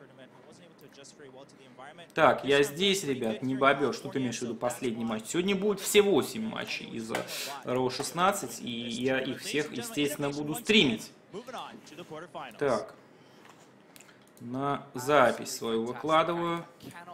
Так, я здесь, ребят, не бобер. Что ты имеешь в виду последний матч? Сегодня будет все 8 матчей из Raw 16, и я их всех, естественно, буду стримить. Так, на запись свою выкладываю.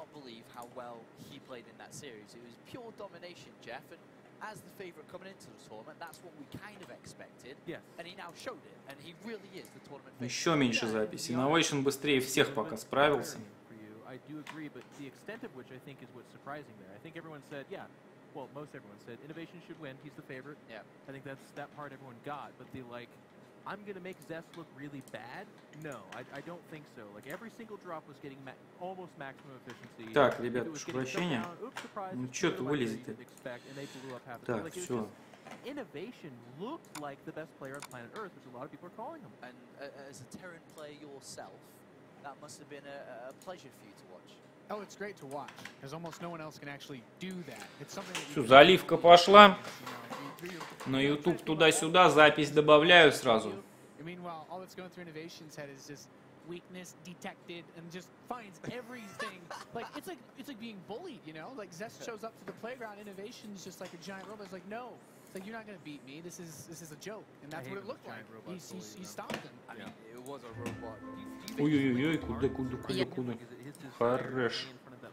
As the favorite coming into the tournament, that's what we kind of expected, and he now showed it, and he really is the tournament favorite. Еще меньше записи. Innovation быстрее всех пока справился. I do agree, but the extent of which I think is what's surprising there. I think everyone said, yeah, well, most everyone said Innovation should win. He's the favorite. Yeah. I think that's that part everyone got, but the like, I'm gonna make Zest look really bad. No, I don't think so. Like every single drop was getting almost maximum efficiency. Так, ребят, прошу прощения. Ну что ты вылезет-то? Так, все. Innovation looked like the best player on planet Earth, which a lot of people are calling him. And as a Terran player yourself, that must have been a pleasure for you to watch. Oh, it's great to watch, because almost no one else can actually do that. It's something that Все, заливка пошла. На YouTube туда-сюда запись добавляю сразу. Meanwhile, all that's going through Innovation's head is just weakness detected and just finds everything. It's like being bullied, you know? Like Zest shows up to the playground, Innovation's just like a giant robot. It's like, no, it's like you're not gonna beat me. This is a joke, and that's what it looked like. He stopped him. I mean, it was a robot. Ой-ой-ой, куда? Хорош.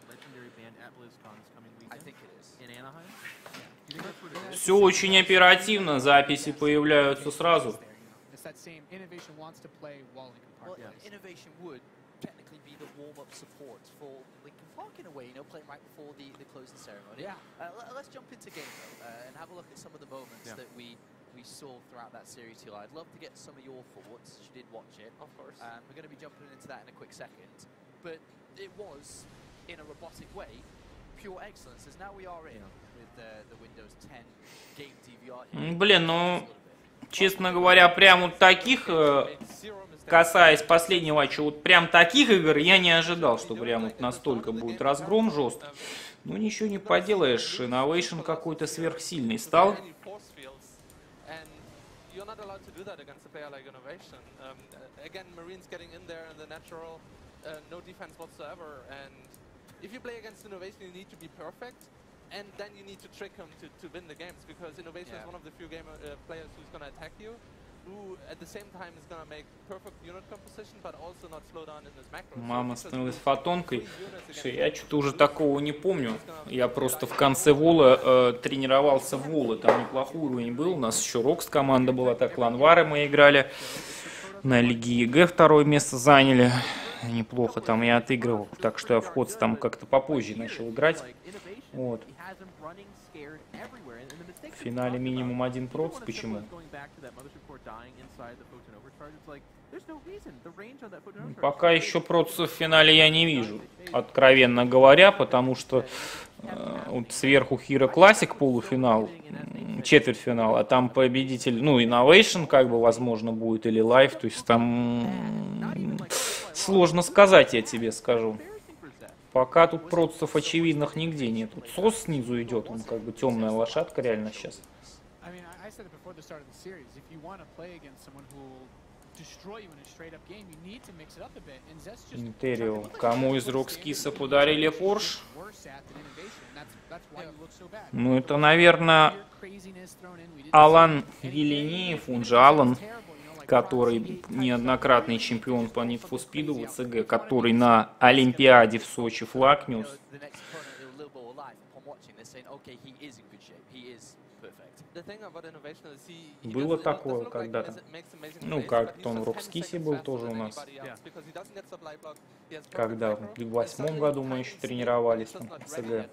I think it is. In Anaheim? Все очень оперативно, записи появляются сразу. Well, Innovation would technically be the warm-up support for Linkin Park in a way, you know, playing right before the closing ceremony. Yeah. Let's jump into game though, and have a look at some of the moments that we saw throughout that series here. I'd love to get some of your thoughts. You did watch it, of course. We're going to be jumping into that in a quick second, but it was, in a robotic way, pure excellence. As now we are in with the Windows 10 game DVR here. Блин, ну, честно говоря, прям вот таких, касаясь последнего матча, вот прям таких игр я не ожидал, что прям вот настолько будет разгром жесткий. Ну, ничего не поделаешь, Innovation какой-то сверхсильный стал. And then you need to trick him to win the games, because Innovation is one of the few players who's going to attack you, who at the same time is going to make perfect unit composition, but also not slow down in his macro. Мама становилась фотонкой. Я что-то уже такого не помню. Я просто в конце Вола тренировался в Воле. Там неплохой уровень был. У нас еще Рокс команда была, так Ланвары мы играли. На Лиге ЕГЭ второе место заняли. Неплохо там я отыгрывал. Так что я в Ходс там как-то попозже начал играть. Вот. В финале минимум один проц. Почему? Пока еще процев в финале я не вижу, откровенно говоря, потому что вот сверху Hero Classic полуфинал, четвертьфинал, а там победитель, ну, Innovation как бы возможно будет, или Live, то есть там сложно сказать, я тебе скажу. Пока тут процессов очевидных нигде нет. Тут СОС снизу идет, он как бы темная лошадка реально сейчас. Интерио. Кому из Рокскиса подарили Порш? Ну это, наверное, Алан Еленеев, он же Алан, который неоднократный чемпион по Need for Speed в ЦГ, который на Олимпиаде в Сочи флаг нес. Было такое когда-то. Ну, как-то он в Рокскисе был тоже у нас. Когда в 2008 году мы еще тренировались там, в ЦГ.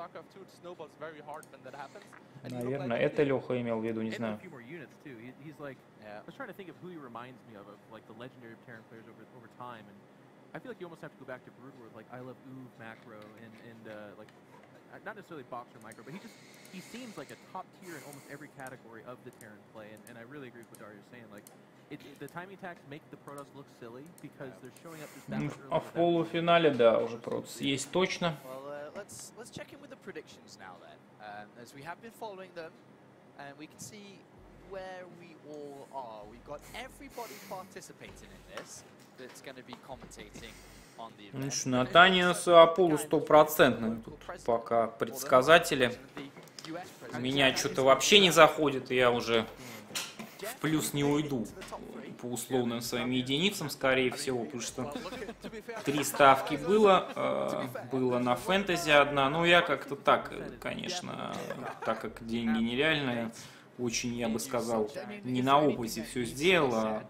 Наверное, это Леха имел в виду, не знаю. I was trying to think of who he reminds me of like the legendary Terran players over time, and I feel like you almost have to go back to Broodlord, like I love Uv Macro and like not necessarily Boxer Micro, but he seems like a top tier in almost every category of the Terran play, and I really agree with what Dario's saying. Like the timing attacks make the Protoss look silly because they're showing up just that much earlier. А в полуфинале, да, уже Протос есть точно. Let's check in with the predictions now then, as we have been following them, and we can see where we all are. We've got everybody participating in this. that's going to be commentating on the Ну event. что, Натаниус Апулу стопроцентный тут пока предсказатели. У меня что-то вообще не заходит, и я уже в плюс не уйду по условным своим единицам, скорее всего, потому что 3 ставки было на фэнтези одна, но я как-то так, конечно, так как деньги нереальные, очень, я бы сказал, не на опыте все сделал, а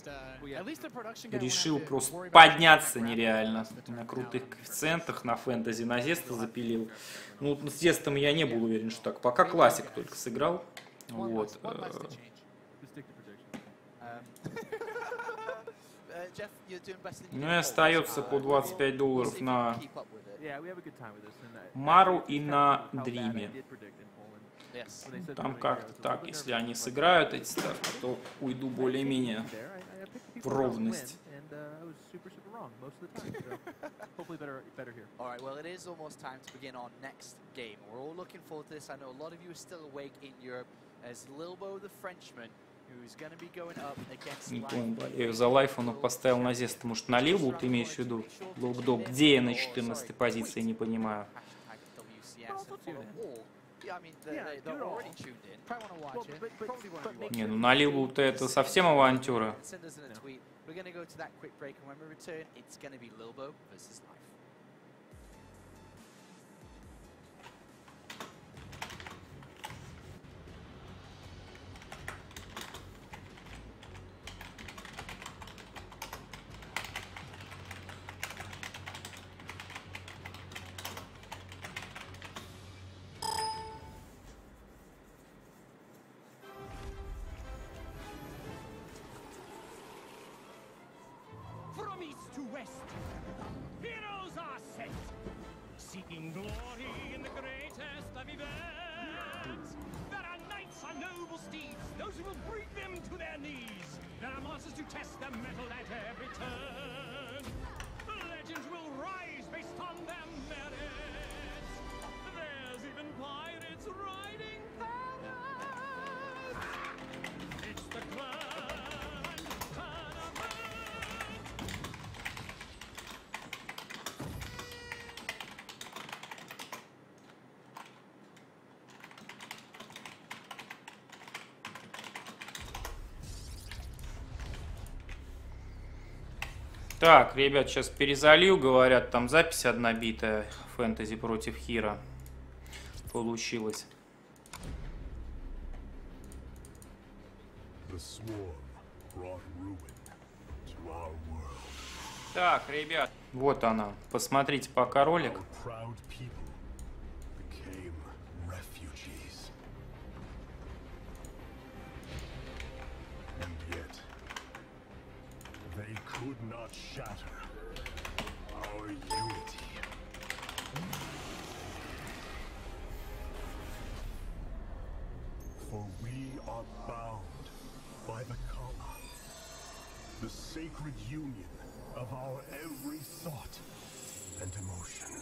решил просто подняться нереально на крутых коэффициентах, на фэнтези, на Зеста запилил. Ну, с Зестом я не был уверен, что так. Пока классик только сыграл. Вот. Ну и остается по $25 на Мару и на Дриме. Там как-то так, если они сыграют эти ставки, то уйду более-менее в ровность. All right, well, it is almost time to begin our next game. We're all looking forward to this. I know a lot of you are still awake in Europe as Lilbo the Frenchman, who's going to be going up against Не понял, болею за лайф, он поставил на Зест. Может, на Лилу ты имеешь в виду? Лобдо, где я на 14 позиции, не понимаю. Не, ну на Лилу-то это совсем авантюра. We're going to go to that quick break, and when we return, it's going to be Lilbo versus Life. From east to west, heroes are set, seeking glory in the greatest of events. There are knights on noble steeds, those who will bring them to their knees. There are monsters to test their mettle at every turn. Legends will rise based on their merits. There's even pirates riding pirates. It's the grand tournament. Так, ребят, сейчас перезалью, говорят, там запись одна битая, фэнтези против Хира получилась. Так, ребят, вот она. Посмотрите пока ролик. Could not shatter our unity. For we are bound by the Kala, the sacred union of our every thought and emotion.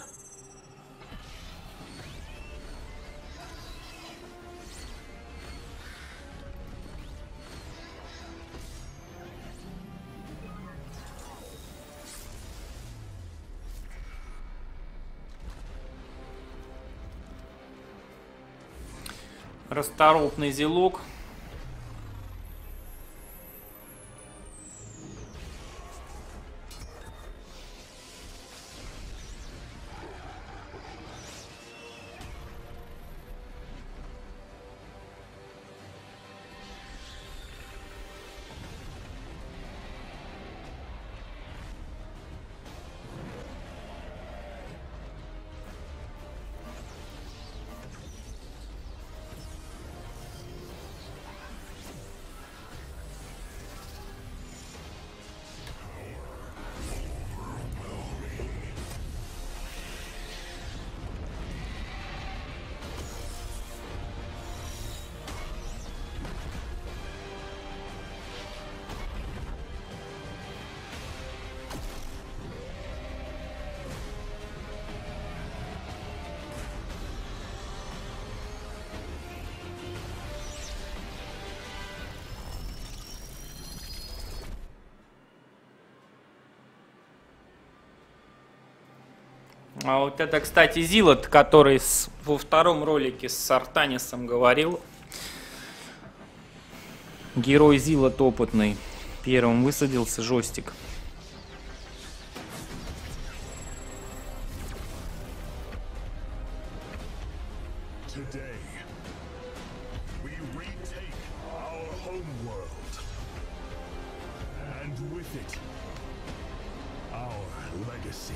Расторопный зелок. А вот это, кстати, Зилот, который во втором ролике с Артанисом говорил. Герой Зилот опытный. Первым высадился жестик. Today, we retake our homeworld. And with it, our legacy.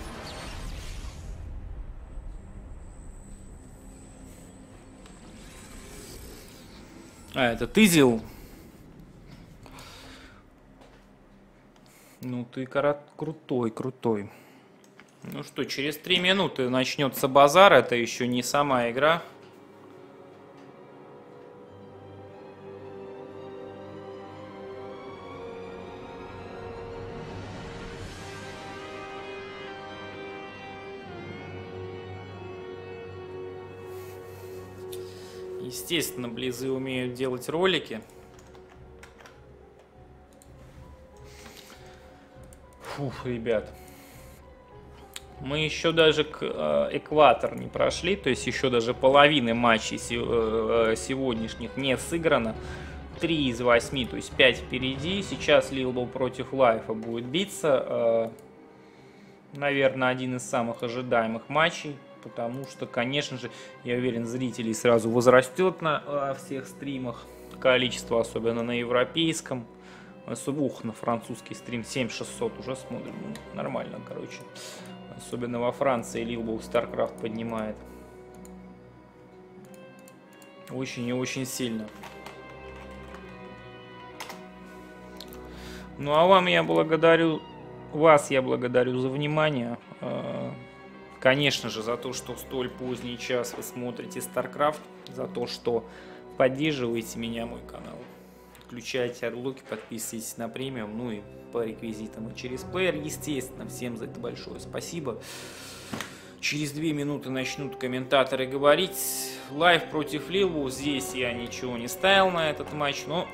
А, это ты, Зил? Ну ты крутой, крутой. Ну что, через 3 минуты начнется базар, это еще не сама игра. Естественно, Близы умеют делать ролики. Фух, ребят. Мы еще даже экватор не прошли, то есть еще даже половины матчей сегодняшних не сыграно. 3 из 8, то есть 5 впереди. Сейчас Лилбоу против Лайфа будет биться. Наверное, один из самых ожидаемых матчей. Потому что, конечно же, я уверен, зрителей сразу возрастет на всех стримах. Количество, особенно на европейском. На французский стрим 7600 уже смотрим. Ну, нормально, короче. Особенно во Франции Лилбоу StarCraft поднимает. Очень и очень сильно. Ну а вам я благодарю. Вас я благодарю за внимание. Конечно же, за то, что в столь поздний час вы смотрите StarCraft. За то, что поддерживаете меня, мой канал. Включайте орлоки, подписывайтесь на премиум, ну и по реквизитам и через плеер, естественно. Всем за это большое спасибо. Через 2 минуты начнут комментаторы говорить. Лайв против Лилбоу. Здесь я ничего не ставил на этот матч, но...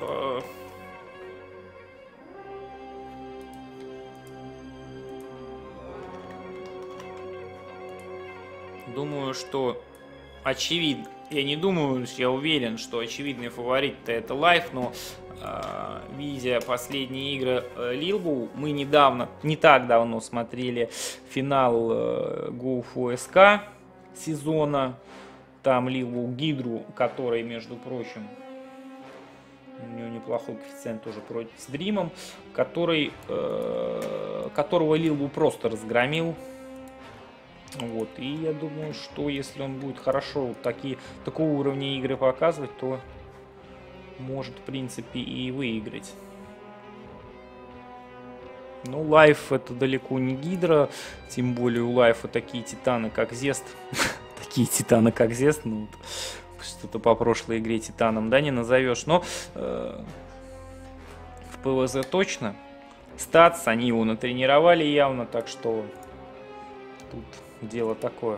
Думаю, что очевидно. Я не думаю, я уверен, что очевидный фаворит-то это Лайф, но видя последние игры Лилбоу, мы не так давно смотрели финал GoFuSK сезона. Там Лилбоу Гидру, который, между прочим, у него неплохой коэффициент тоже против с Дримом, которого Лилбоу просто разгромил. Вот, и я думаю, что если он будет хорошо такого уровня игры показывать, то может, в принципе, и выиграть. Ну, Лайф это далеко не Гидра, тем более у Лайфа такие титаны, как Зест. Такие титаны, как Зест, ну, что-то по прошлой игре титаном, да, не назовешь. Но в ПВЗ точно. Статс, они его натренировали явно, так что тут... Дело такое.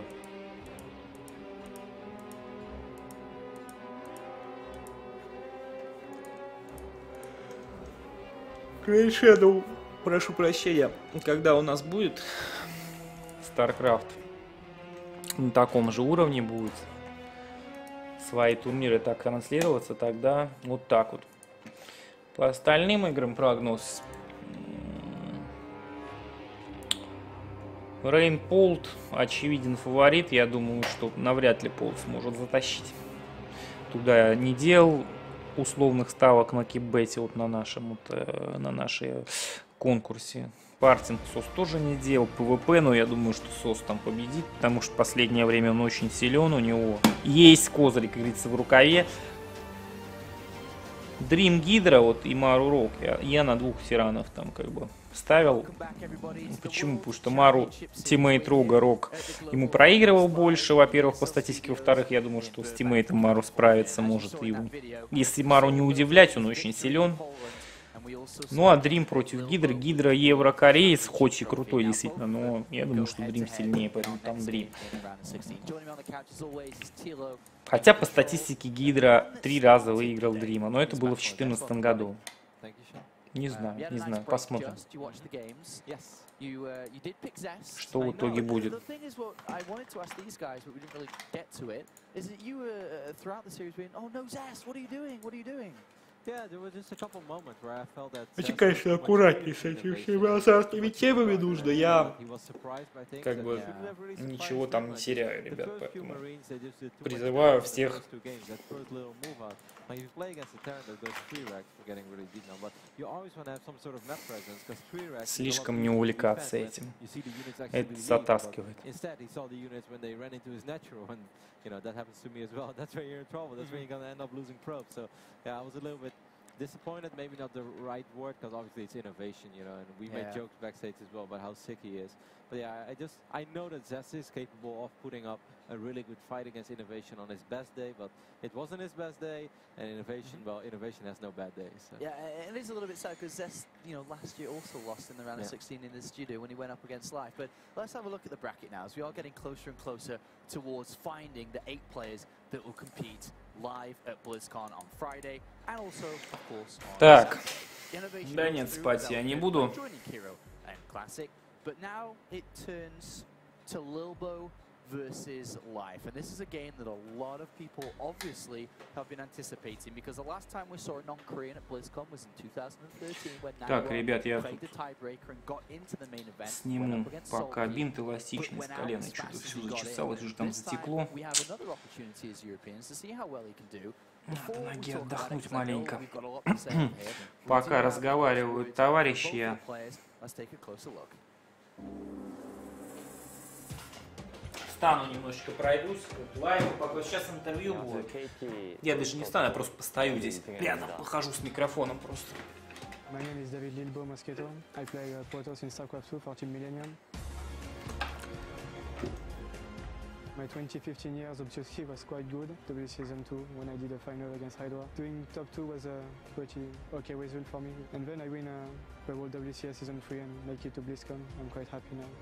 Shadow, прошу прощения, когда у нас будет StarCraft на таком же уровне будет свои турниры так транслироваться, тогда вот так вот. По остальным играм прогноз. Рейн Полт очевиден фаворит. Я думаю, что навряд ли Полт сможет затащить. Туда я не делал условных ставок на кипбете вот на нашем на нашей конкурсе. Партинг СОС тоже не делал. ПВП, но я думаю, что СОС там победит, потому что в последнее время он очень силен. У него есть козырь, как говорится, в рукаве. Дрим Гидра, вот и Мару Рок. Я на 2 тиранов там как бы ставил. Почему? Потому что Мару, тиммейт Рога, Рок, ему проигрывал больше, во-первых, по статистике, во-вторых, я думаю, что с тиммейтом Мару справиться может. И если Мару не удивлять, он очень силен. Ну а Дрим против Гидры. Гидра евро-кореец, хоть и крутой действительно, но я думаю, что Дрим сильнее, поэтому там Дрим. Хотя по статистике Гидра 3 раза выиграл Дрима, но это было в 2014 году. Не знаю, посмотрим. You did pick Zest. Что в итоге будет? The thing is, what I wanted to ask these guys, but we didn't really get to it, is that you were throughout the series being, oh no, Zest, what are you doing? What are you doing? Yeah, there were just a couple moments where I felt that. Эти, конечно, аккуратнее с этими всеми азартными темами нужно. Я как бы ничего там не теряю, ребят, поэтому призываю всех слишком не увлекаться этим. Это затаскивает. You know, that happens to me as well. That's where you're in trouble. That's where you're going to end up losing probes. So, yeah, I was a little bit disappointed. Maybe not the right word, because obviously it's innovation, you know, and we made jokes backstage as well about how sick he is. But yeah, I know that Zest is capable of putting up a really good fight against Innovation on his best day, but it wasn't his best day, and Innovation, well, Innovation has no bad days. So. Yeah, it is a little bit sad because Zest, you know, last year also lost in the round of 16 in the studio when he went up against Life. But let's have a look at the bracket now, as we are getting closer and closer towards finding the 8 players that will compete live at BlizzCon on Friday, and also, of course, on Так, Innovation да нет, спать я не буду. Classic, but now it turns to Lilbo versus Life, and this is a game that a lot of people obviously have been anticipating, because the last time we saw a non-Korean at BlizzCon was in 2013 when Так, ребят, я played the tiebreaker and got into the main event. сниму пока бинт эластичный с колена, что-то все зачесалось, уже там затекло. We have another opportunity as Europeans to see how well he can do. Надо ноге отдохнуть маленько. Пока разговаривают товарищи, я встану немножечко, пройдусь, лайв, пока сейчас интервью будет. Я даже не встану, я просто постою здесь, рядом, похожу с микрофоном просто. My name is David Lilbo Mosquito. I play Protoss in StarCraft 2 for Team Millennium. My 2015 years objective was quite good, W Season 2, when I did a final against Hydra. Doing top 2 was a pretty okay result for me. And then I win the World WCS Season 3 and make it to BlizzCon. I'm quite happy now.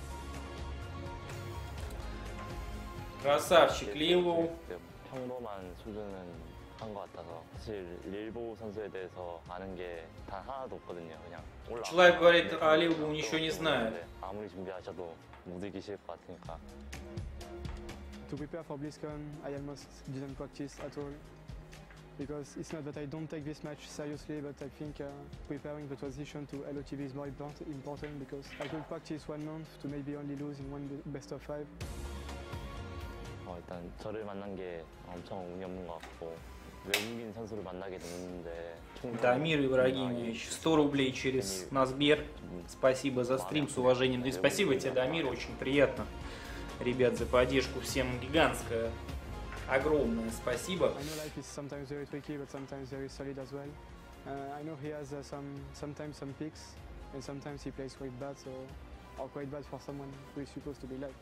Красавчик, Лилу. 평범한 수준은 한 것 같아서 사실 릴보 선수에 대해서 아는 게 단 하나도 없거든요. 그냥 올라. Человек говорит, а Лилу ничего не знает. 아무리 준비하셔도 못 이기실 것 같으니까. To prepare for BlizzCon, I almost didn't practice at all, because it's not that I don't take this match seriously, but I think preparing the transition to LOTV is more important, because I could practice 1 month to maybe only lose in one best of 5. 일단 저를 만난 게 엄청 운이 없는 것 같고 외국인 선수를 만나게 됐는데 Дамир Ибрагимович, 100 рублей через Насбер. Спасибо за стрим, с уважением. Да и спасибо тебе, Дамир, очень приятно. Ребят, за поддержку всем гигантское, огромное спасибо. I know Life is sometimes very tricky, but sometimes very solid as well. I know he has sometimes some picks, and sometimes he plays quite bad, or quite bad for someone who is supposed to be Life.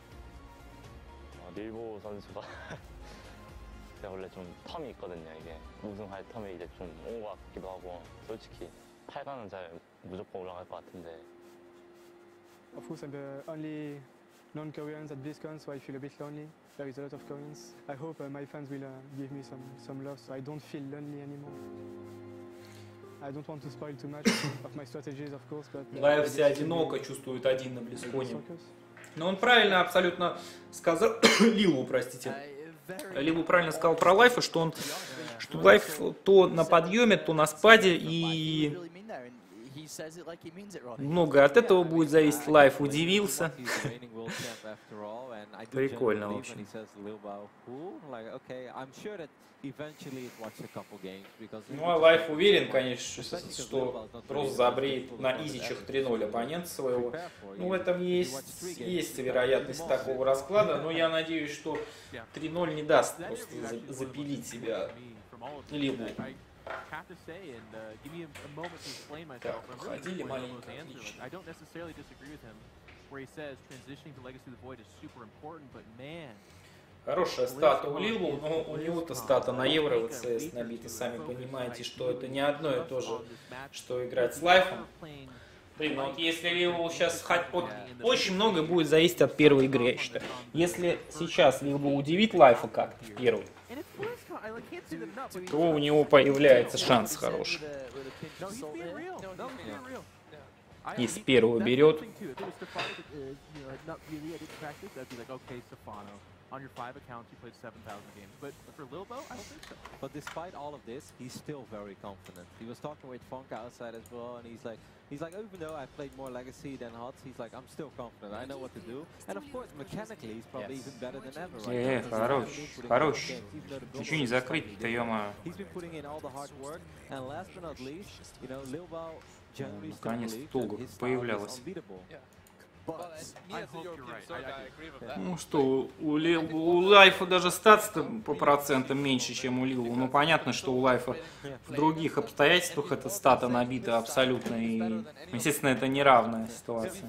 릴보 선수가 제가 원래 좀 텀이 있거든요. 이게 우승할 텀이 이제 좀 온 것 같기도 하고 솔직히 8강은 잘 무조건 올라갈 것 같은데. Of course, I'm the only non-Koreans at BlizzCon, so I feel a bit lonely. There is a lot of Koreans. I hope my fans will give me some love, so I don't feel lonely anymore. I don't want to spoil too much of my strategies, of course, but... Лайв себя одиноко чувствует один на BlizzCon. Но он правильно абсолютно сказал, Лилу, простите. Лилу правильно сказал про Лайфа, что Лайф то на подъеме, то на спаде, и много от этого будет зависеть. Лайф удивился. Прикольно, в общем. Ну, а Лайф уверен, конечно, что просто забреет на изичах 3-0 оппонента своего. Ну, в этом есть вероятность такого расклада, но я надеюсь, что 3-0 не даст просто запилить себя Лилу. Так, уходили маленько, отлично. Хорошая стата у Лилу, но у него-то стата на Евро ВЦС набита, сами понимаете, что это не одно и то же, что играть с Лайфом. Блин, ну вот если Лилу сейчас... Очень многое будет зависеть от первой игры, я считаю. Если сейчас Лилу удивит Лайфа как-то в первой, то у него появляется шанс хороший. Из первого берет. On your 5 accounts, you played 7,000 games. But for Lilbo, I don't think so. But despite all of this, he's still very confident. He was talking with Fonka outside as well, and he's like, even though I played more Legacy than HOTS, he's like, I'm still confident. I know what to do. And of course, mechanically, he's probably even better than ever. Right Хорош. Ничего не закрыть-то, ё-моё. He's been putting in all the hard work, and last but not least, you know, Lilbo generally still Наконец-то believes Толга that his style is появлялась. unbeatable. Ну что, у Лайфа даже статс-то по процентам меньше, чем у Лила. Ну понятно, что у Лайфа в других обстоятельствах эта стата набита абсолютно. И, естественно, это неравная ситуация.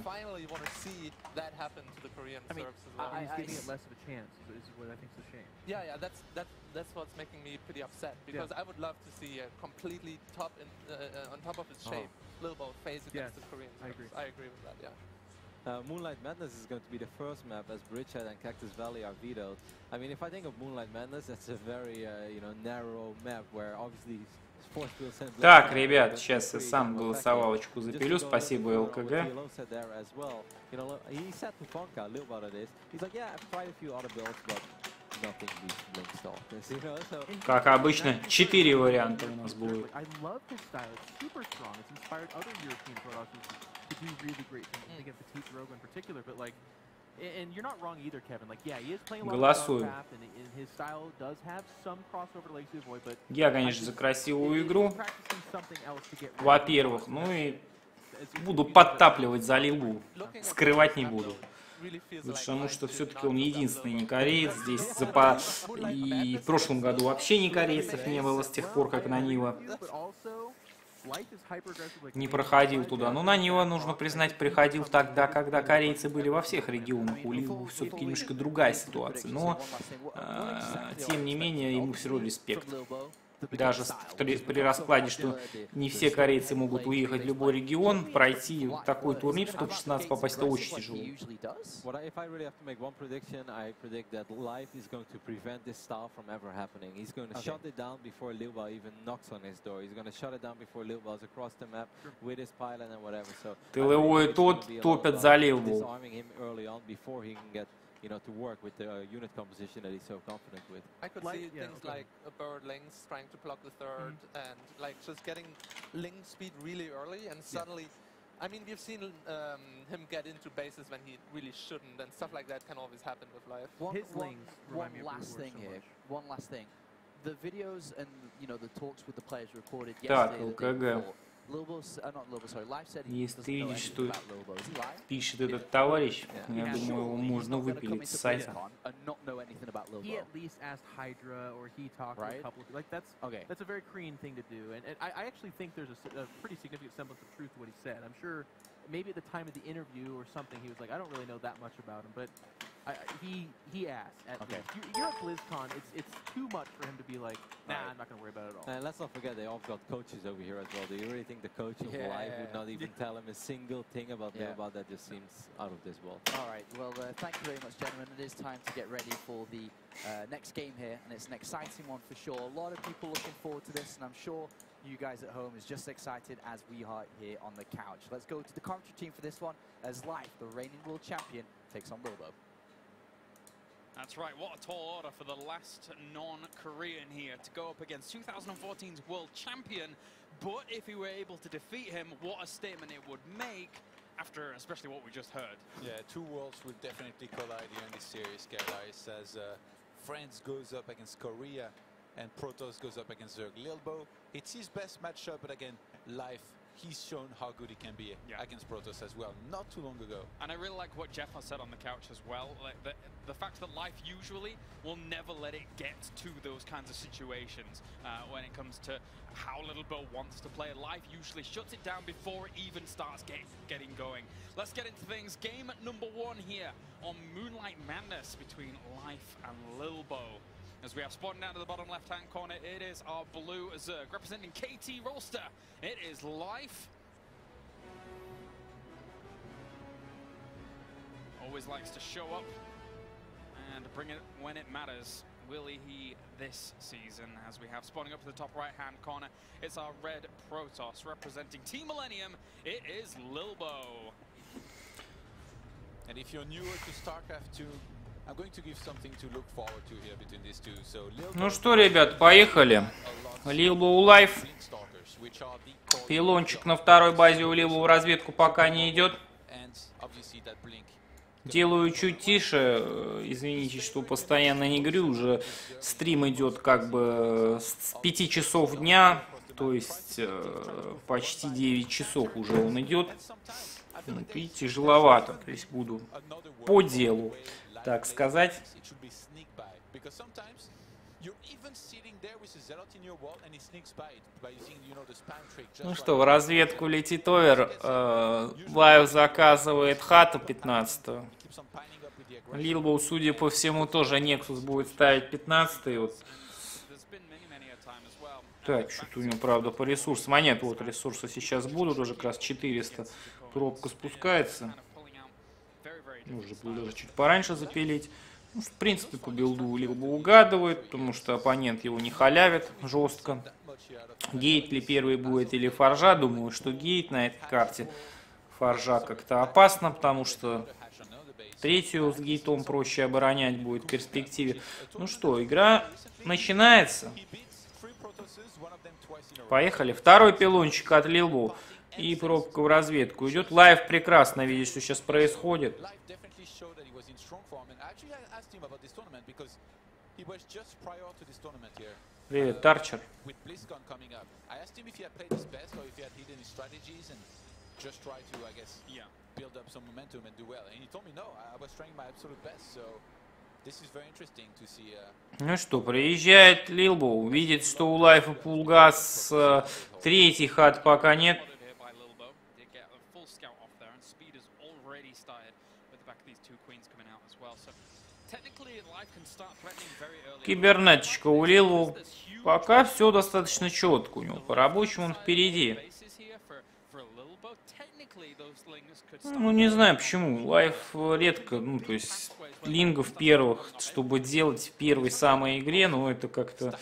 That's what's making me pretty upset because I would love to see a completely on top of his shape, Lilbo face against the Koreans. I agree with that. Yeah. Moonlight Madness is going to be the first map as Bridgehead and Cactus Valley are vetoed. I mean, if I think of Moonlight Madness, that's a very, you know, narrow map where obviously force field sends. Так, ребят, сейчас я сам голосовалочку запилю. Спасибо, ЛКГ. You know, he said to Fonka a little about this. He's like, yeah, I've tried a few other builds, but nothing beats Blink Stalkers, you know. So Как обычно, 4 варианта у нас будет. I love his style. It's super strong. It's inspired other European products to do really great things. I think of Petite Rogue in particular, but like, and you're not wrong either, Kevin. Like, yeah, he is playing a lot of StarCraft, and his style does have some crossover to Legacy of Void, but Я, конечно, за красивую игру, во-первых, ну и буду подтапливать за Лилу, скрывать не буду. Потому что все-таки он единственный не кореец здесь. И в прошлом году вообще не корейцев не было с тех пор, как на Нива не проходил туда. Но на Нива, нужно признать, приходил тогда, когда корейцы были во всех регионах. У Лилу все-таки немножко другая ситуация. Но, тем не менее, ему все равно респект. Даже при раскладе, что не все корейцы могут уехать в любой регион, пройти такой турнир в топ-16 попасть, это очень тяжело. ТЛО и тот топят за Лилу. You know, to work with the unit composition that he's so confident with. I could see things like a bird Lynx trying to block the third and like just getting Link speed really early and suddenly, I mean, we've seen him get into bases when he really shouldn't and stuff like that can always happen with life. One last thing here. One last thing. The videos and, you know, the talks with the players recorded yesterday. Если ты видишь, что пишет этот товарищ, я думаю, его можно выпилить с сайта. He at least asked Hydra, or he talked to a couple. Like that's a very Korean thing to do, and I actually think there's a pretty significant semblance of truth to what he said. I'm sure maybe at the time of the interview or something, he was like, I don't really know that much about him, but he asked at least. You're at BlizzCon, it's too much for him to be like, nah, I'm not going to worry about it at all. And let's not forget, they all got coaches over here as well. Do you really think the coach of Live would not even tell him a single thing about that just seems out of this world. All right, well, thank you very much, gentlemen. It is time to get ready for the next game here, and it's an exciting one for sure. A lot of people looking forward to this, and I'm sure you guys at home is just as excited as we are here on the couch. Let's go to the commentary team for this one, as Life, the reigning world champion, takes on Lilbo. That's right, what a tall order for the last non-Korean here to go up against 2014's world champion. But if he were able to defeat him, what a statement it would make after especially what we just heard. Yeah, two worlds will definitely collide here in this series, guys, as France goes up against Korea and Protoss goes up against Zerg. Lilbo, it's his best matchup, but again, Life, he's shown how good he can be against Protoss as well, not too long ago. And I really like what Jeff has said on the couch as well, like the fact that Life usually will never let it get to those kinds of situations when it comes to how Lilbo wants to play. Life usually shuts it down before it even starts getting going. Let's get into things. Game number 1 here on Moonlight Madness between Life and Lilbo. As we have spotted down to the bottom left-hand corner, it is our blue Zerg representing KT Rolster. It is Life. Always likes to show up and bring it when it matters. will he this season? As we have spawning up to the top right-hand corner, it's our red Protoss representing Team Millennium. It is Lilbo. And if you're newer to StarCraft 2, I'm going to give something to look forward to here between these two. So Ну что, ребят, поехали. Lilbo Live. Пилончик на второй базе у Lilbo в разведку пока не идет. Делаю чуть тише, извините, что постоянно не говорю, уже стрим идет как бы с 5 часов дня, то есть почти 9 часов уже он идет. И тяжеловато, то есть буду по делу, так сказать. Ну что, в разведку летит овер. Лайв заказывает хату 15-ю. Lilbo, судя по всему, тоже Nexus будет ставить 15-й. Вот. Так, что-то у него, правда, по ресурсам. А нет, вот ресурсы сейчас будут, уже как раз 400. Пробка спускается. Уже буду даже чуть пораньше запилить. Ну, в принципе, по билду Lilbo угадывает, потому что оппонент его не халявит жестко. Гейт ли первый будет или Форжа? Думаю, что Гейт на этой карте. Форжа как-то опасно, потому что третью с Гейтом проще оборонять будет в перспективе. Ну что, игра начинается. Поехали. Второй пилончик от Lilbo. И пробка в разведку идет. Лайв прекрасно видит, что сейчас происходит. Привет, Тарчер. Ну что, приезжает Lilbo, видит, что у Лайфа Пулгас третий хат пока нет. Кибернетчика у Lilbo. Пока все достаточно четко у него. По рабочему он впереди. Ну, не знаю почему. Лайф редко, ну, то есть, лингов первых, чтобы делать в первой самой игре, ну, это как-то...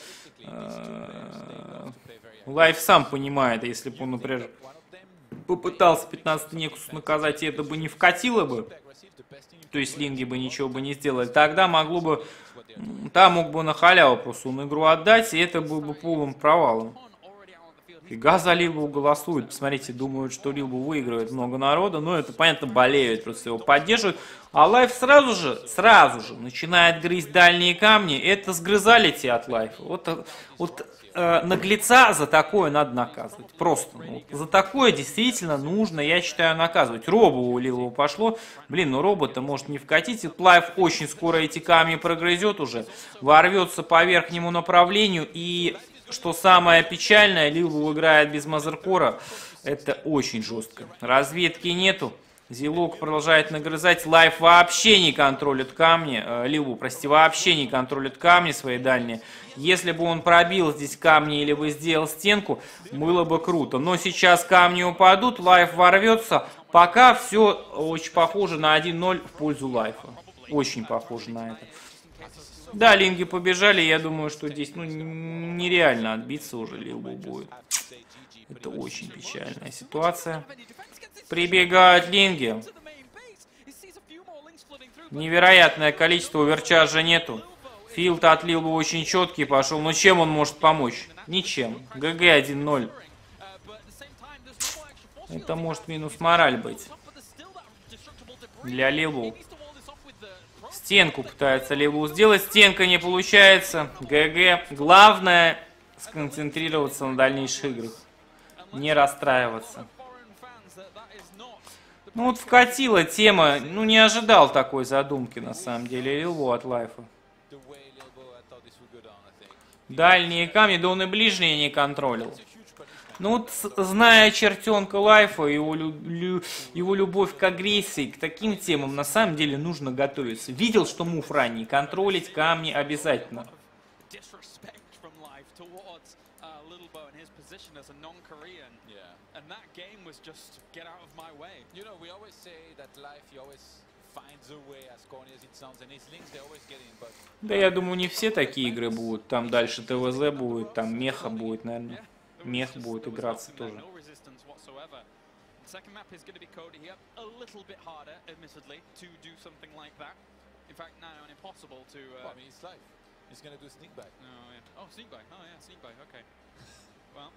Лайф сам понимает, если бы он, например, попытался 15 Nexus наказать, и это бы не вкатило бы, то есть линги бы ничего бы не сделали, тогда могло бы... Там мог бы на халяву просто он игру отдать, и это был бы полным провалом. Фига за Lilbo голосует. Посмотрите, думают, что Lilbo выигрывает много народа. Но это, понятно, болеют, просто его поддерживают. А Лайф сразу же начинает грызть дальние камни. Это сгрызалити от Лайфа. Вот наглеца за такое надо наказывать. Просто. Ну, за такое действительно нужно, я считаю, наказывать. Робо у Lilbo пошло. Блин, ну робот-то может не вкатить. Лайф очень скоро эти камни прогрызет уже. Ворвется по верхнему направлению. И, что самое печальное, Lilbo играет без мазеркора. Это очень жестко. Разведки нету. Зилок продолжает нагрызать. Лайф вообще не контролит камни. Lilbo, прости, вообще не контролит камни свои дальние. Если бы он пробил здесь камни или бы сделал стенку, было бы круто. Но сейчас камни упадут, Лайф ворвется. Пока все очень похоже на 1-0 в пользу Лайфа. Очень похоже на это. Да, линги побежали. Я думаю, что здесь нереально отбиться уже Lilbo будет. Это очень печальная ситуация. Прибегают линги. Невероятное количество, оверчаржа нету. Филд от Lilbo очень четкий пошел. Но чем он может помочь? Ничем. ГГ 1-0. Это может минус мораль быть. Для Lilbo. Стенку пытается Lilbo сделать. Стенка не получается. ГГ. Главное сконцентрироваться на дальнейших играх. Не расстраиваться. Ну вот вкатила тема. Ну не ожидал такой задумки на самом деле Lilbo от Лайфа. Дальние камни, да он и ближние не контролил. Ну вот, зная чертенка Лайфа, его любовь к агрессии, к таким темам, на самом деле нужно готовиться. Видел, что мув ранний, контролить камни обязательно. Да, я думаю, не все такие игры будут. Там дальше ТВЗ будет, там Меха будет, наверное. Мех будет играться тоже. Second map is going to be Cody here. A little bit harder, admittedly, to do something like that. In fact, now impossible to. Well, I mean, it's live. He's going to do sneak bite. Oh yeah. Oh, sneak bite. Oh yeah, sneak bite. Okay. Well.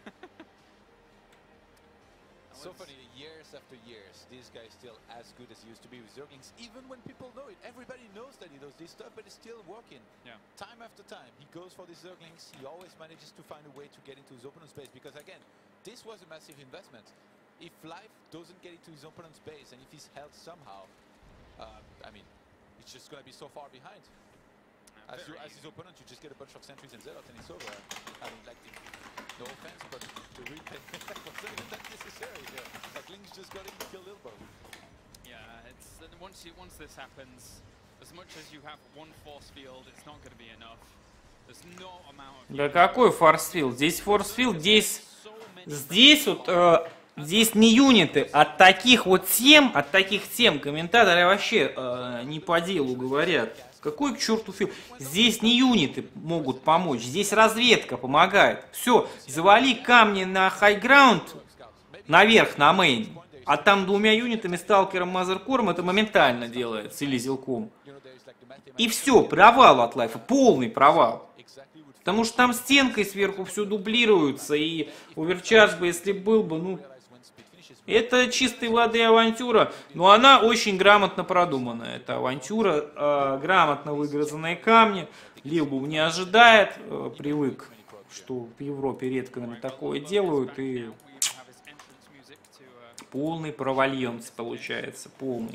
So funny, years after years, this guy is still as good as he used to be with Zerglings, even when people know it. Everybody knows that he does this stuff, but it's still working. Yeah. Time after time, he goes for these Zerglings. He always manages to find a way to get into his opponent's base, because again, this was a massive investment. If Life doesn't get into his opponent's base, and if he's held somehow, I mean, it's just going to be so far behind. As his opponent, you just get a bunch of sentries and zealots, and it's over. I mean, like, no offense, but the replay wasn't even that necessary here. Like, Lings just got in to kill Lilbo. Yeah, it's once this happens, as much as you have one force field, it's not going to be enough. There's no amount of. Да какой форсфилд? Здесь форсфилд, здесь вот здесь не юниты, от таких тем комментаторы вообще не по делу говорят. Какой к черту фил? Здесь не юниты могут помочь, здесь разведка помогает. Все, завали камни на хайграунд, наверх, на мейн. А там двумя юнитами, сталкером, мазеркором, это моментально делается, или зелком. И все, провал от лайфа, полный провал. Потому что там стенкой сверху все дублируется, и оверчардж бы, если был бы, ну... Это чистой воды авантюра, но она очень грамотно продуманная. Это авантюра, грамотно выгрызанные камни. Лилбу не ожидает, привык, что в Европе редко на такое делают, и полный провальонец получается, полный.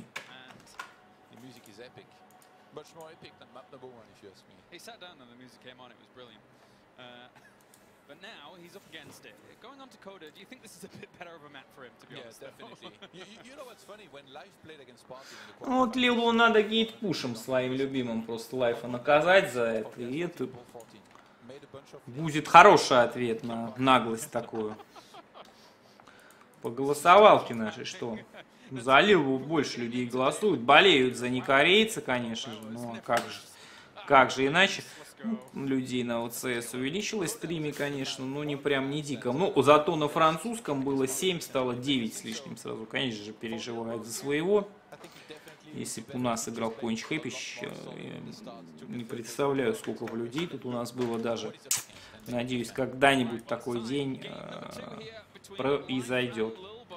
But now he's up against it. Going on to Coda, do you think this is a bit better of a map for him, to be honest? Yeah, definitely. you know what's funny? When Life played against Spartan in the Вот Лилу надо гейтпушем своим любимым просто лайфа наказать за это, и это будет хороший ответ на наглость такую. По голосовалке нашей, что? За Лилу больше людей голосуют, болеют за некорейца, конечно же, но как же иначе? Людей на ОЦС увеличилось в стриме, конечно, но не прям не дико. Ну, зато на французском было 7, стало 9 с лишним сразу. Конечно же, переживают за своего. Если бы у нас играл какой-нибудь Хэппич, не представляю, сколько бы людей тут у нас было даже. Надеюсь, когда-нибудь такой день произойдет.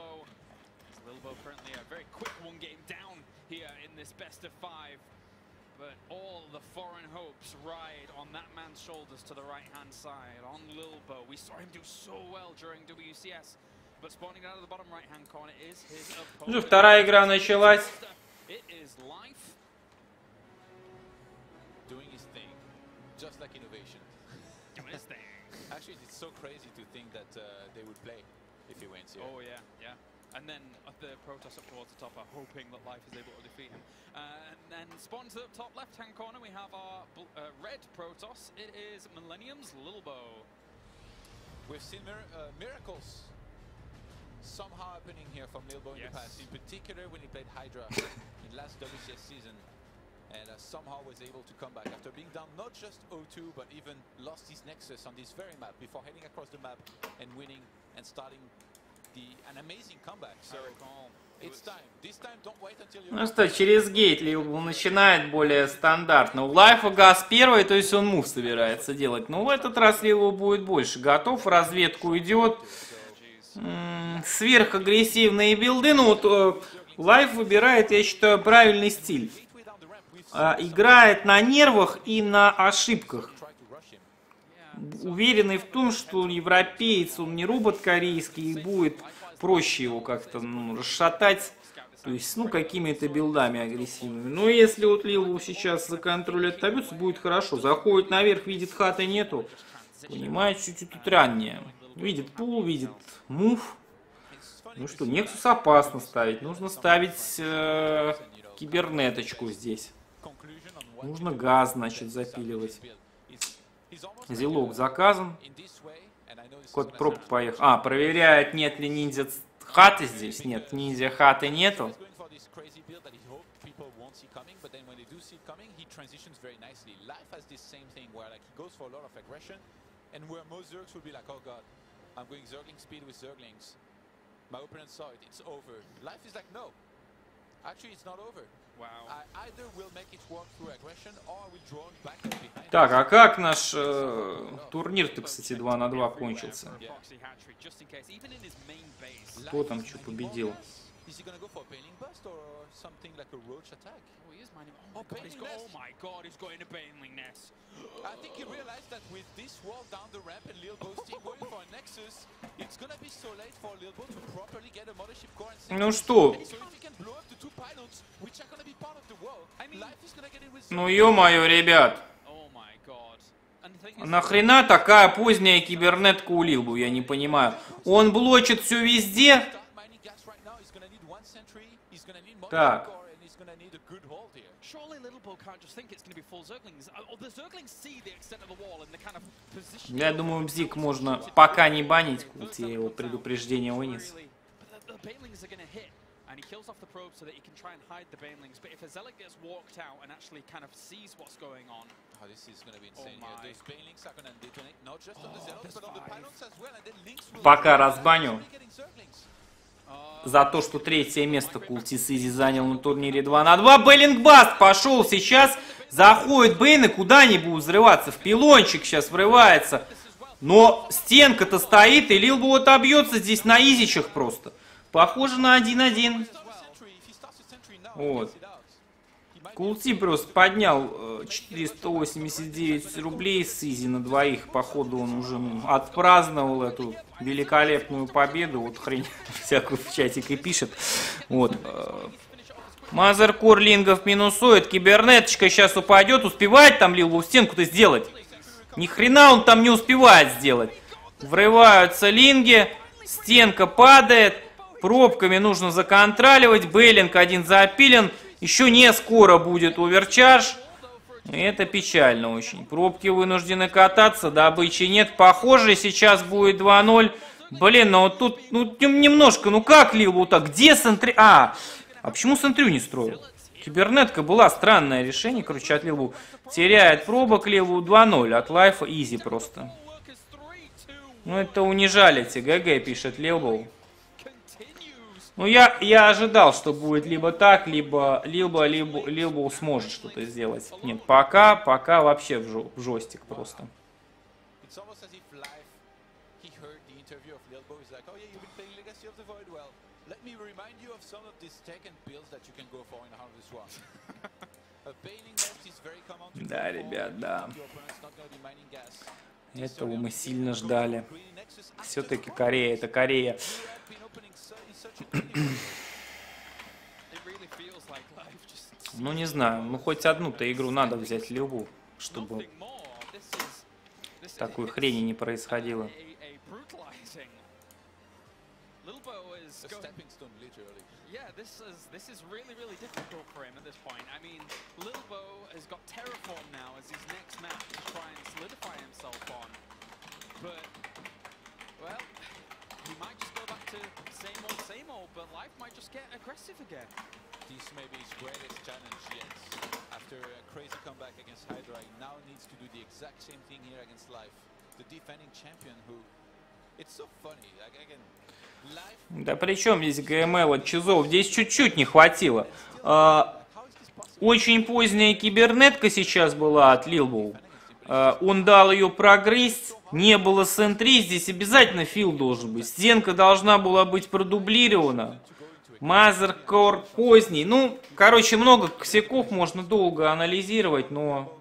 But all the foreign hopes ride on that man's shoulders to the right-hand side, on Lilbo. We saw him do so well during WCS, but spawning out of the bottom right-hand corner is his opponent. Ну, вторая игра началась. It is Life doing his thing, just like Innovation. Doing his thing. Actually, it's so crazy to think that they would play if he wins here. Oh yeah, yeah. And then the Protoss up towards the top are hoping that Life is able to defeat him. And then spawn to the top left-hand corner, we have our red Protoss. It is Millennium's Lilbo. We've seen miracles somehow happening here from Lilbo in the past, in particular when he played Hydra in last WCS season, and somehow was able to come back after being down not just 0-2, but even lost his Nexus on this very map before heading across the map and winning and starting an amazing comeback. So it's time. This time don't wait until you... Ну что, через гейт Лилбу начинает более стандартно. У Лайфа газ первый, то есть он мув собирается делать. Но в этот раз Лилбу будет больше готов, разведку идет. Сверхагрессивные билды. Ну вот Лайф выбирает, я считаю, правильный стиль. Играет на нервах и на ошибках. Уверенный в том, что европеец, он не робот корейский, и будет проще его как-то расшатать, то есть, ну, какими-то билдами агрессивными. Но если вот Лилу сейчас законтролит табюс, будет хорошо. Заходит наверх, видит хаты нету, понимает, чуть-чуть тут раннее. Видит пул, видит мув. Ну что, Нексус опасно ставить, нужно ставить кибернеточку здесь. Нужно газ, значит, запиливать. Зелок заказан. Код проб поехал. Проверяет, нет ли ниндзя хаты здесь. Нет, ниндзя хаты нету. people won't see coming, but then when they do see it coming, he transitions very nicely. Life has this same thing where like he goes for a lot of aggression, and where most Zergs will be like, oh god, I'm going Zergling speed with Zerglings. My opponent saw it, it's over. Life is like, no, actually it's not over. Wow. I either will make it work through aggression, or I will draw back behind. Так, а как наш турнир-то, кстати, 2 на 2 кончился? Кто там что победил? Is he gonna go for a Baneling Burst or something like a Roach attack? Oh, he is mining. Oh, my god, he's got in a Baneling Nest. I think he realized that with this wall down the ramp and Lil Bo's team going for a Nexus, it's gonna be so late for Lil Bo to properly get a Mothership Core and Ну что? so if he can blow up the 2 pylons, which are gonna be part of the wall, Life is gonna get in with Ну ё-моё, ребят. Нахрена такая поздняя кибернетка у Лилбу, я не понимаю. Он блочит все везде. Так. Я думаю, Бзик можно пока не банить. Вот я его предупреждение вынес. And he kills off the probe so that he can try and hide the Banelings. But if a Zealot gets walked out and actually kind of sees what's going on... Oh, this is going to be insane here. Those Banelings are going to detonate not just on the Zealots, but on the Pylons as well. And then Lynx will... Пока разбаню за то, что третье место Култис Изи занял на турнире 2 на 2. Бейлингбаст пошел сейчас. Заходит Бейн и куда-нибудь взрываться. В пилончик сейчас врывается. Но стенка-то стоит, и Лилбу вот обьется здесь на изичах просто. Похоже на 1-1. Вот. Култи просто поднял 489 рублей с Изи на двоих. Походу он уже отпраздновал эту великолепную победу. Вот хрень всякую в чатике пишет. Вот. Мазеркор Лингов минусует. Кибернеточка сейчас упадет. Успевает там Лилбу стенку-то сделать? Ни хрена он там не успевает сделать. Врываются Линги. Стенка падает. Пробками нужно законтроливать. Бейлинг один запилен. Еще не скоро будет оверчарж. Это печально очень. Пробки вынуждены кататься. Добычи нет. Похоже, сейчас будет 2-0. Блин, ну вот тут немножко. Ну как Лилбу так? Где Сентрю? А почему Сентрю не строил? Кибернетка была странное решение. Короче, от Лилбу теряет пробок. Лилбу 2-0. От лайфа изи просто. Ну это унижалите. ГГ пишет Лилбу. Ну, я ожидал, что будет либо так, либо Лилбу сможет что-то сделать. Нет, пока вообще в жестик просто. Да, ребят, да. Этого мы сильно ждали. Все-таки Корея, это Корея. Ну не знаю, ну хоть одну-то игру надо взять Лилбу, чтобы такой хрени не происходило. But life might just get aggressive again. This may be his greatest challenge yet. After a crazy comeback against Hydra, he now needs to do the exact same thing here against Life. The defending champion who... It's so funny. Like, again, Life... Да при чем здесь ГМЛ от Чизов? Здесь чуть-чуть не хватило. Очень поздняя кибернетка сейчас была от Лилбу. Он дал ее прогрызть. Не было сентри, здесь обязательно фил должен быть. Стенка должна была быть продублирована. Мазеркор поздний. Ну, короче, много косяков, можно долго анализировать, но...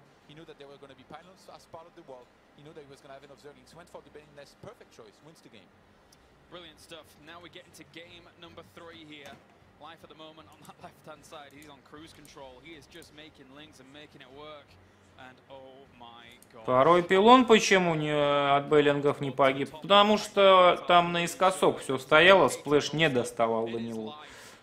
Второй пилон почему от Бейлингов не погиб? Потому что там наискосок все стояло, сплэш не доставал до него.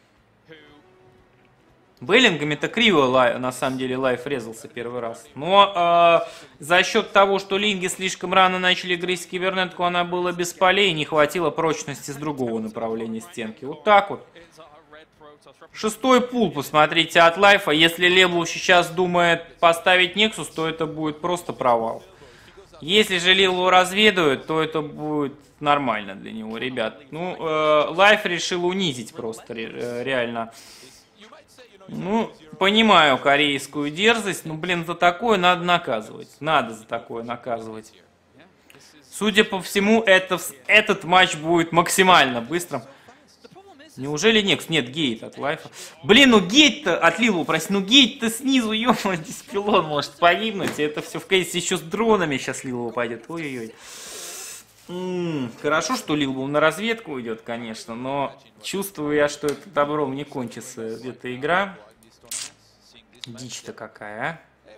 Бейлингами-то криво на самом деле лайф резался первый раз. Но за счет того, что линги слишком рано начали грызть кибернетку, она была без полей, не хватило прочности с другого направления стенки. Вот так вот. Шестой пул, посмотрите, от Лайфа. Если Лилбу сейчас думает поставить Nexus, то это будет просто провал. Если же Лилбу разведают, то это будет нормально для него, ребят. Ну, Лайф решил унизить просто, реально. Ну, понимаю корейскую дерзость, но, блин, за такое надо наказывать. Надо за такое наказывать. Судя по всему, этот матч будет максимально быстрым. Неужели Nexus? Нет, гейт от Лайфа. Блин, ну гейт-то от Лилбу, прости, ну гейт-то снизу, ё-моё, здесь пилон может погибнуть. И это все в кейсе еще с дронами сейчас Лилбу пойдет. Ой-ой-ой. Хорошо, что Лилбу на разведку уйдет, конечно, но чувствую я, что это добром не кончится эта игра. Дичь-то какая, а?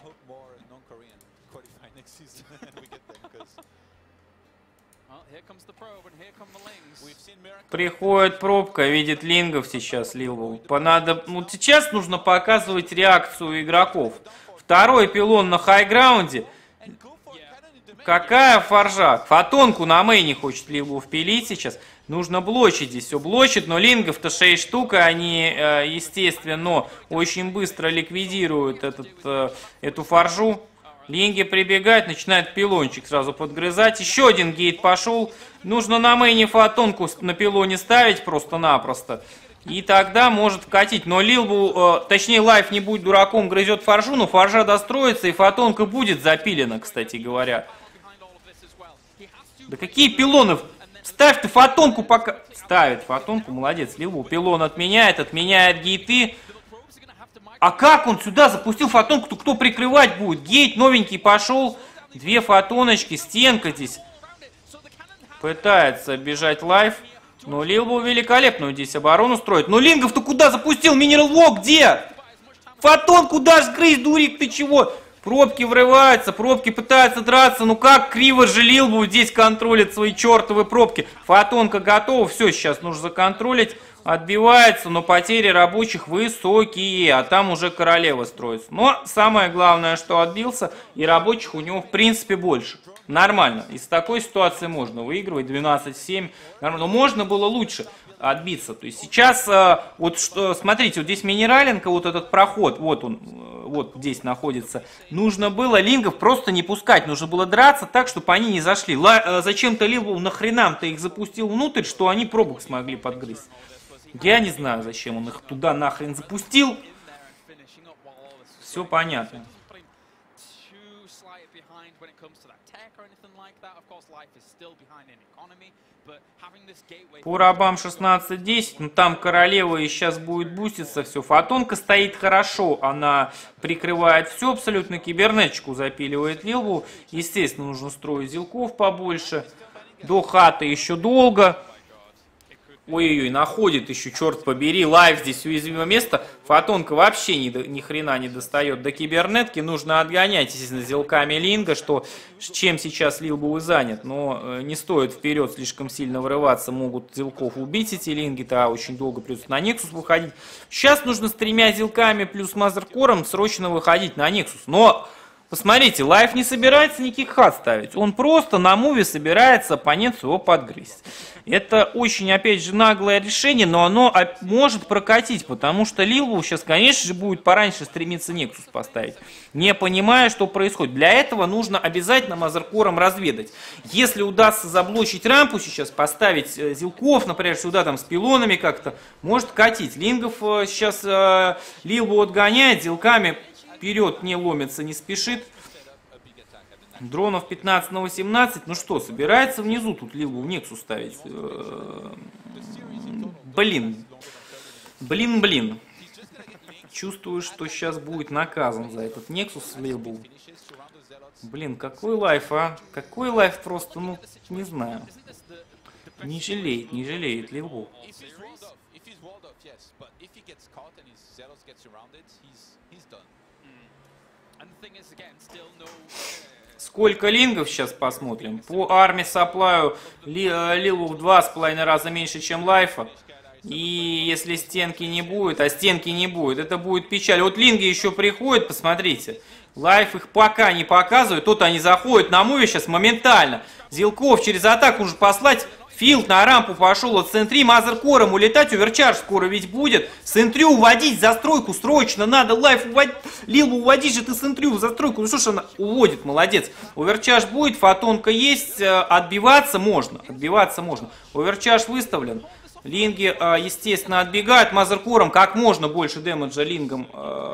Приходит пробка, видит лингов сейчас Лилбу. Вот сейчас нужно показывать реакцию игроков. Второй пилон на хайграунде. Какая форжа. Фотонку на мейне хочет Лилбу впилить сейчас. Нужно блочить здесь. Все блочит, но лингов-то 6 штук. Они, естественно, очень быстро ликвидируют эту форжу. Линги прибегают, начинает пилончик сразу подгрызать. Еще один гейт пошел. Нужно на мейне фотонку на пилоне ставить просто-напросто. И тогда может вкатить. Но Лилбу, точнее Лайф не будет дураком, грызет форжу, но форжа достроится и фотонка будет запилена, кстати говоря. Да какие пилоны? Ставь ты фотонку пока... Ставит фотонку, молодец. Лилбу пилон отменяет гейты. А как он сюда запустил фотонку, то кто прикрывать будет? Гейт новенький пошел. Две фотоночки, стенка здесь. Пытается бежать Лайф. Но Лилбу великолепную здесь оборону строит. Но лингов-то куда запустил? Минерал Вок где? Фотон куда ж грызть, дурик, ты чего? Пробки врываются, пробки пытаются драться. Ну как криво же Лилбу здесь контролит свои чертовы пробки. Фотонка готова, все, сейчас нужно законтролить. Отбивается, но потери рабочих высокие, а там уже королева строится. Но самое главное, что отбился, и рабочих у него в принципе больше. Нормально. Из такой ситуации можно выигрывать 12-7. Но можно было лучше отбиться. То есть сейчас, вот что, смотрите, вот здесь минералинка, вот этот проход, вот он, вот здесь находится. Нужно было лингов просто не пускать. Нужно было драться так, чтобы они не зашли. Зачем-то Лилбу нахренам-то их запустил внутрь, что они пробок смогли подгрызть. Я не знаю, зачем он их туда нахрен запустил. Все понятно. По рабам 16-10, ну там королева и сейчас будет буститься все. Фотонка стоит хорошо, она прикрывает все абсолютно, кибернетчику запиливает Лилбу. Естественно, нужно строить зилков побольше. До хаты еще долго. Ой-ой-ой, находит еще, черт побери, Лайф здесь уязвимое место. Фотонка вообще ни хрена не достает до кибернетки. Нужно отгонять, естественно, зелками линга, что чем сейчас Лилбу и занят. Но не стоит вперед слишком сильно врываться, могут зелков убить эти линги-то, очень долго придется на Nexus выходить. Сейчас нужно с 3 зелками плюс мазеркором срочно выходить на Nexus. Но... Посмотрите, Лайф не собирается никаких хат ставить. Он просто на муве собирается оппонент его подгрызть. Это очень, опять же, наглое решение, но оно может прокатить, потому что Лилбу сейчас, конечно же, будет пораньше стремиться Nexus поставить, не понимая, что происходит. Для этого нужно обязательно мазеркором разведать. Если удастся заблочить рампу сейчас, поставить зилков, например, сюда там с пилонами как-то, может катить. Лингов сейчас Лилбу отгоняет, зилками вперед не ломится, не спешит. Дронов 15 на 18. Ну что, собирается внизу тут Лилбу в Nexus ставить. Блин. Чувствую, что сейчас будет наказан за этот Nexus Лилбу. Блин, какой Лайф, а? Какой Лайф просто, ну, не знаю. Не жалеет Лилбу. Сколько лингов сейчас посмотрим. По армии саплаю Лилбу в 2,5 раза меньше, чем Лайфа. И если стенки не будет, это будет печаль. Вот линги еще приходят, посмотрите. Лайф их пока не показывает. Тут они заходят на муве сейчас моментально. Зилков через атаку уже послать. Филд на рампу пошел от Сентри, Мазеркором улетать, оверчарж скоро ведь будет. Сентрю уводить застройку срочно надо, лайф уводить, Лилбу уводить же ты Сентрю в застройку. Ну что ж она уводит, молодец. Оверчарж будет, фотонка есть, отбиваться можно, Оверчарж выставлен. Линги, естественно, отбегают, Мазеркором как можно больше дэмэджа лингом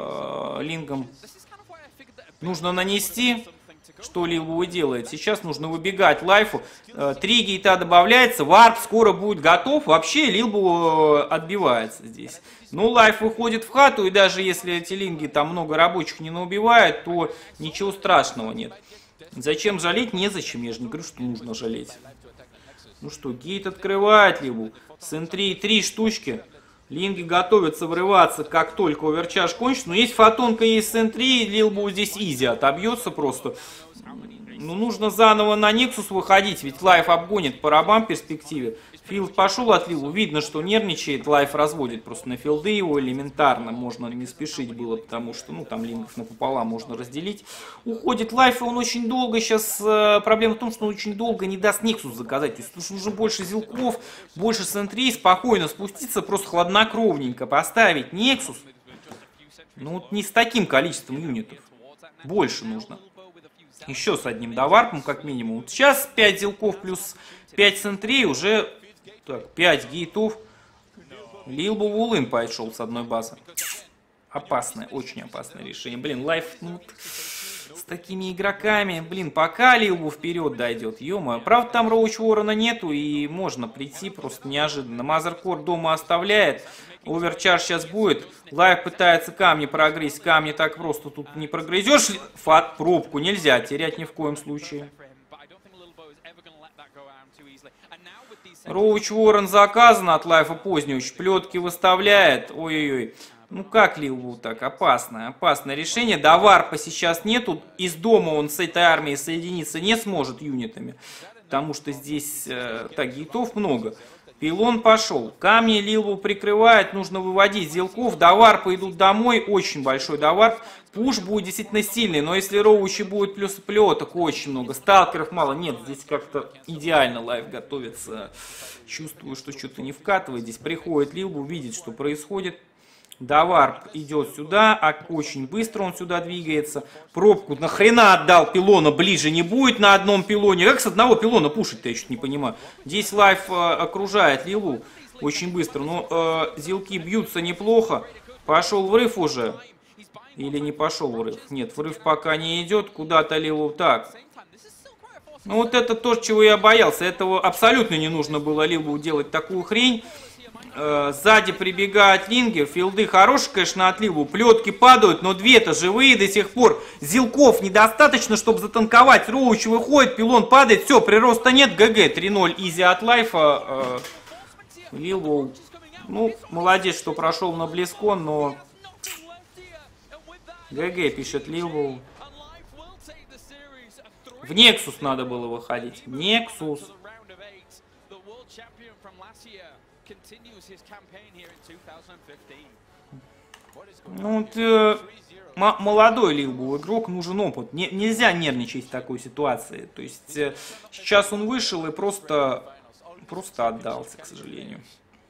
нужно нанести. Что Лилбу делает? Сейчас нужно выбегать лайфу. 3 гейта добавляется. Варп скоро будет готов. Вообще Лилбу отбивается здесь. Ну, лайф выходит в хату. И даже если эти линги там много рабочих не наубивают, то ничего страшного нет. Зачем жалеть? Незачем. Я же не говорю, что нужно жалеть. Ну что, гейт открывает Лилбу. Сентри 3 штучки. Линги готовятся врываться, как только оверчарж кончится. Но есть фотонка, есть Сентри. Лилбу здесь изи отобьется просто. Ну, нужно заново на Нексус выходить, ведь лайф обгонит по рабам в перспективе. Филд пошел от Лилу, видно, что нервничает, лайф разводит просто на филды его элементарно, можно не спешить было, потому что, ну, там лингов напополам можно разделить. Уходит лайф, и он очень долго, сейчас проблема в том, что он очень долго не даст Нексус заказать, то есть нужно больше зилков, больше Сентрей, спокойно спуститься, просто хладнокровненько поставить Нексус. Ну, вот не с таким количеством юнитов, больше нужно. Еще с одним доварпом, как минимум. Сейчас 5 зилков плюс 5 Сентрей, уже так, 5 гейтов. Лилбу в улын пошел с одной базы. Опасное, очень опасное решение. Блин, лайф, ну, с такими игроками. Блин, пока Лилбу вперед дойдет, ё-моё. Правда, там Роуч Ворона нету, и можно прийти просто неожиданно. Мазеркор дома оставляет. Оверчарж сейчас будет. Лайф пытается камни прогрызть. Камни так просто тут не прогрызешь. Фат, пробку нельзя терять ни в коем случае. Роуч Ворон заказан от Лайфа позднего. Плетки выставляет. Ой-ой-ой. Ну как Лилбу так? Опасное решение. До варпа сейчас нету. Из дома он с этой армией соединиться не сможет юнитами. Потому что здесь так, гейтов много. Пилон пошел. Камни Лилбу прикрывает. Нужно выводить зилков. До варпа идут домой. Очень большой доварп. Пуш будет действительно сильный. Но если роучи будет плюс плеток очень много. Сталкеров мало. Нет, здесь как-то идеально лайф готовится. Чувствую, что что-то не вкатывает. Здесь приходит Лилбу, видит, что происходит. Доварп идет сюда, очень быстро он сюда двигается. Пробку нахрена отдал пилона, ближе не будет на одном пилоне. Как с одного пилона пушить-то, я чуть не понимаю. Здесь лайф окружает Лилу очень быстро, но зилки бьются неплохо. Пошел врыв уже. Или не пошел врыв? Нет, врыв пока не идет, куда-то Лилу так. Ну вот это то, чего я боялся. Этого абсолютно не нужно было Лилу делать такую хрень. Сзади прибегают линги, филды хорошие, конечно, от Лилбу, плетки падают, но две-то живые до сих пор. Зилков недостаточно, чтобы затанковать. Роуч выходит, пилон падает, все, прироста нет, ГГ, 3-0, изи от лайфа. Лилбу, ну, молодец, что прошел на Близкон, но ГГ, пишет Лилбу. В Нексус надо было выходить, Нексус. Ну, вот, молодой Лилбу игрок, нужен опыт. Нельзя нервничать в такой ситуации. То есть сейчас он вышел и просто отдался, к сожалению.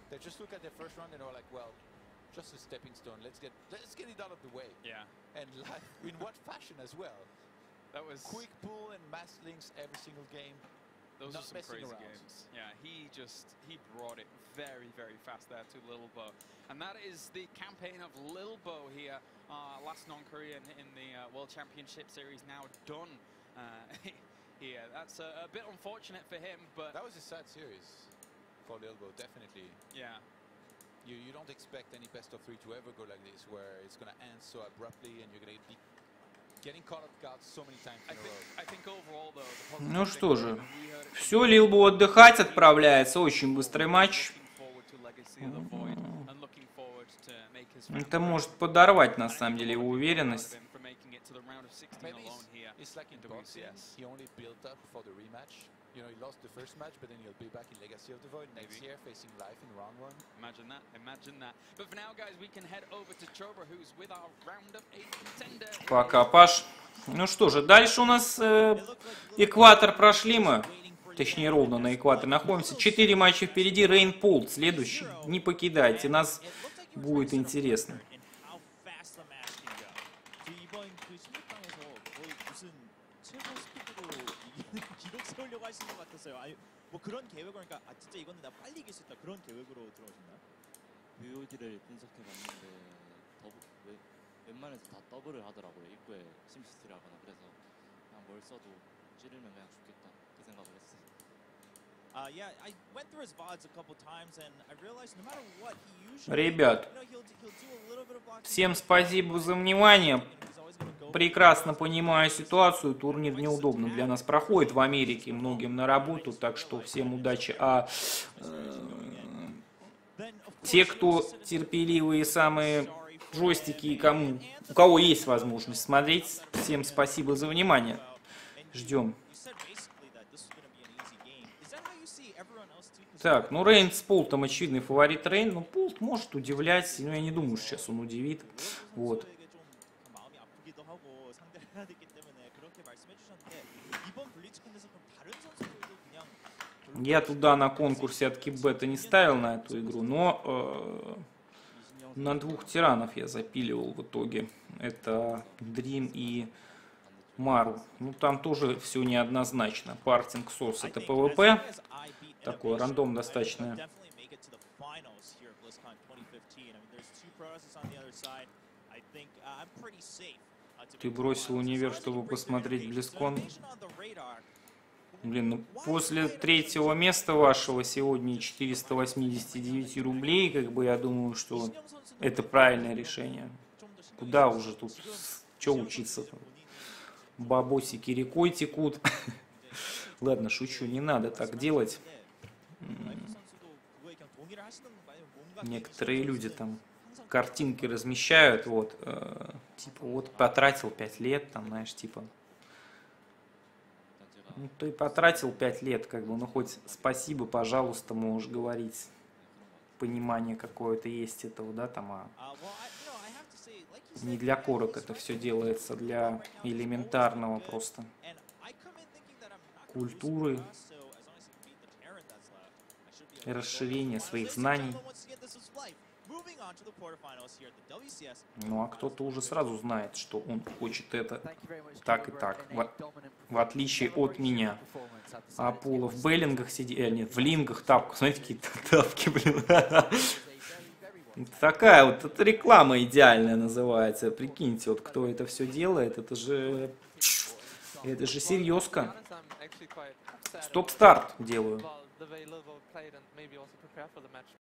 Those are some crazy games. Yeah, he brought it very, very fast there to Lilbo. And that is the campaign of Lilbo here. Last non-Korean in the World Championship Series now done here. That's a bit unfortunate for him, but... That was a sad series for Lilbo, definitely. Yeah. You don't expect any best of 3 to ever go like this, where it's going to end so abruptly and you're going to be getting caught off guard so many times in a row. I think overall, though, Ну что же, все, Лилбу отдыхать отправляется, очень быстрый матч. Это может подорвать, на самом деле, его уверенность. You know, he lost the first match, but then he'll be back in Legacy of the Void next year, facing Life in round 1. Imagine that. But for now, guys, we can head over to Choba, who's with our round of 8 contender. Пока, Паш. Ну что же, дальше у нас экватор прошли мы. точнее ровно на экваторе находимся. 4 матча впереди, Рейн Пол следующий. Не покидайте, нас будет интересно. 뭐 그런 계획을 그러니까 아 진짜 이거는 나 빨리 이길 수 있다 그런 계획으로 들어오셨나요? VOD를 분석해봤는데 웬만해서 다 더블을 하더라고요. 입구에 심시티를 하거나 그래서 그냥 뭘 써도 찌르면 그냥 죽겠다 그 생각을 했어요. Yeah, I went through his VODs a couple times and I realized no matter what he usually Ребят, всем спасибо за внимание. Прекрасно понимаю ситуацию, турнир неудобно для нас проходит в Америке, многим на работу, так что всем удачи. А те, кто терпеливые, самые джойстики, и у кого есть возможность смотреть, всем спасибо за внимание. Ждем. Так, ну Рейн с Полтом очевидный фаворит Рейн, но Полт может удивлять, но я не думаю, что сейчас он удивит. Вот. Я туда на конкурсе от Киббета не ставил на эту игру, но на двух тиранов я запиливал в итоге. Это Дрим и Мару. Ну там тоже все неоднозначно. Партинг Сос это ПВП. Такой рандом достаточно. Ты бросил универ, чтобы посмотреть Близкон? Блин, ну после третьего места вашего сегодня 489 рублей, как бы я думаю, что это правильное решение. Куда уже тут, что учиться-то? Бабосики рекой текут. Ладно, шучу, не надо так делать. Некоторые люди там картинки размещают, вот, типа, вот потратил 5 лет, там, знаешь, типа. Ну, ты потратил 5 лет, как бы, ну, хоть спасибо, пожалуйста, можешь говорить. Понимание какое-то есть этого, да, там, а не для корок это все делается, для элементарного просто культуры, расширения своих знаний. Ну а кто-то уже сразу знает, что он хочет это так и так, в отличие от меня. А Пола в беллингах сидит, нет, в лингах, тапках, смотрите, какие-то тапки, блин. Такая вот это реклама идеальная называется. Прикиньте, вот кто это все делает, это же серьезка. Стоп-старт делаю.